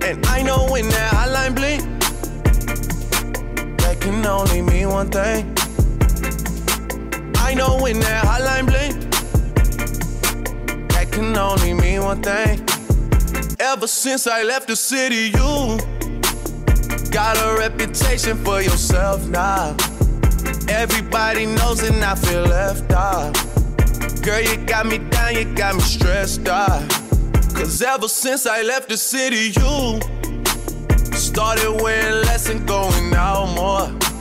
And I know when that hotline blink, that can only mean one thing. I know when that hotline blink, that can only mean one thing. Ever since I left the city, you got a reputation for yourself now. Everybody knows and I feel left out. Girl, you got me down, you got me stressed out. Cause ever since I left the city, you started wearing less and going out more.